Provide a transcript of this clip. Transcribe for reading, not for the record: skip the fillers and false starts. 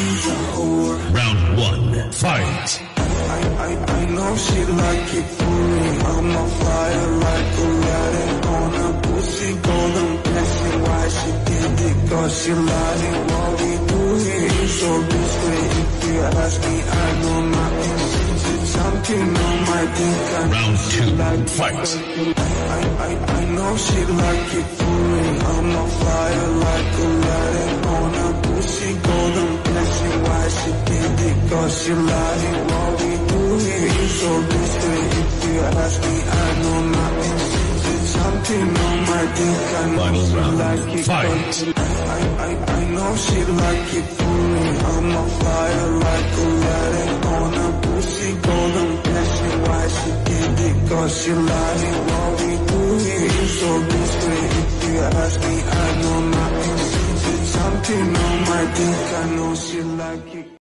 she's a whore. Round 1, fight. I know she like it for me. I'm a fire like Aladdin on a pussy golden blessing. Why she did it? Cause she lied. What we do here is so discreet. If you ask me, I know nothing. It's something on my dick. Round 2, fight. I know she like it for me. I'm a fire like Aladdin on a pussy golden blessing. Why she did it? Cause she lied. What we do here is so discreet. If you ask me, I know nothing. It's something on my dick. I know Final she round, like it. fight. I know she like it for me. I'm a fire like Aladdin on a pussy golden blessing. Why she did it? Cause she lied. What we do here is so discreet. If you ask me, I know nothing. It's something on my dick. I know she like it.